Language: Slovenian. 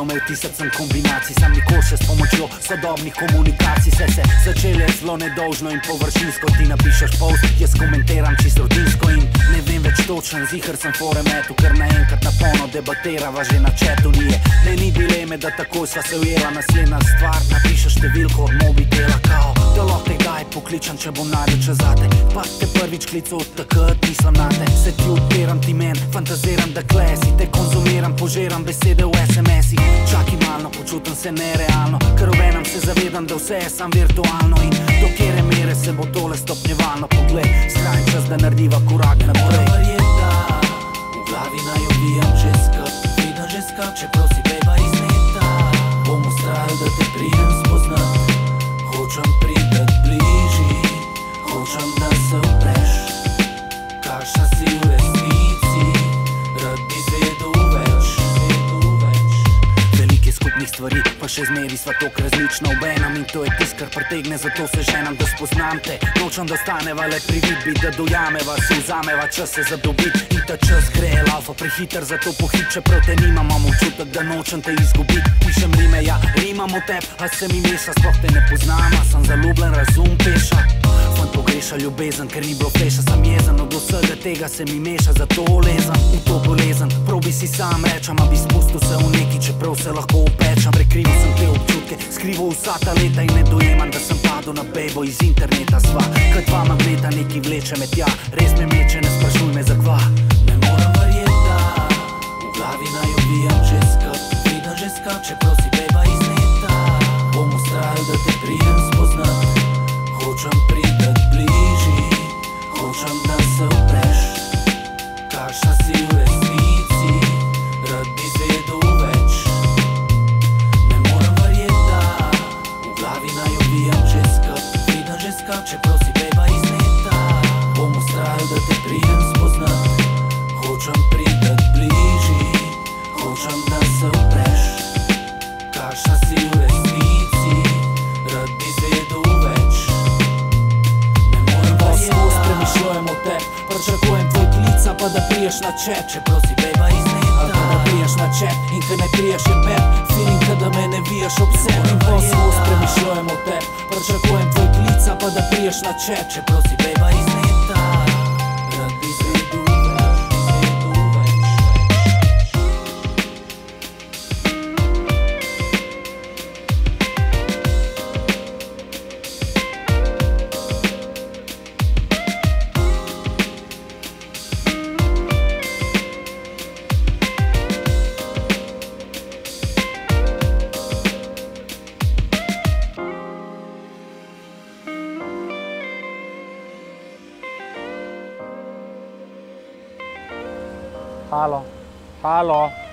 imel tisoč kombinacij, sam nikoli še s pomočjo sodobnih komunikacij. Se začele zelo nedolžno in površinsko, ti napišeš post, jaz komentiram čisto rutinsko in ne vem več točen, ziher sem fore metu, ker naenkrat na polno debaterava že na chatu. Ni dileme, da takoj sva se ujela, naslednja stvar, napišeš številko od mobitela, kao, da lahko te kdaj pokličem, če bom najdel čas zate, pa te prvič klical od takrat nisem nate. Se ti odpiram, ti men, fantaziram, da klesi, te konzumiram, požiram besede v SMS-ih. Čakaj malno, počutim se nerealno, ker obenem se zavedam, da vse je sam virtualno in do kere mere se bo tole stopnjevalno. Poglej, skrajni čas, da narediva korak naprej. V glavi naj ubijam že skrb, vidim že skrb, čeprav si beba iz neta. Bom ustrajal, da te pridem spoznat, hočem pridet bližji, hočem da se upreš, kakšna si v resnici, rad bi zvedel več. Velike skupnih stvari, pa še zmeri sva tok različna obenem in to je tis, kar pritegne, zato se ženam, da spoznam te. Nočem, da ostaneva le pri vidbi, da dojameva, si vzameva čas se zadobit in ta čas gre laufa prehiter, zato pohit, čeprav te nimam, imam občutek, da nočem te izgubit. Pišem rime, ja, rimam o teb, a se mi meša, sploh te ne poznam, a sem zaljubljen, razum peša. Fant pogreša ljubezen, ker ni bilo feša, sem jezen, od vsega tega se mi meša, zato lezem v to bolezen. Probi si sam rečem, a bi spustil se v neki, čeprav se lahko upečem. Prekrivil sem te občutke, skrival vsa ta leta in ne dojemam, da sem padel na bejbo iz interneta. Sva, kot dva magneta, neki vleče me tja, res me meče, ne sprašuj me za kva. Ne moram verjeti, da v glavi naj ubijam že skrb, vidim že skrb, čeprav si beba iz neta. Bom ustrajal, da te pridem spoznat, hočem pridet bližji, hočem da se upreš, kakšna si v resnici, rad bi zvedel več. Ne moram verjeti, da v glavi naj ubijam že skrb, vidim že skrb, čeprav si beba iz neta. Bom ustrajal, da te pridem spoznat, hočem pridet bližji, hočem da se upreš, kakšna si v resnici, rad bi zvedel več. Ne morem verjeti, da premišljujem o tebi, pričakujem tvoj klic, pa da priješ na chat, čeprav si beba iz neta. Pa da priješ na chat in ko ne priješ je pep, feeling, da me ne vijaš ob sebi. In poskus premišljujem o tebi, pričakujem tvoj klic, pa da priješ na chat, čeprav si beba iz neta. Rad bi zvedel več. Halo, halo.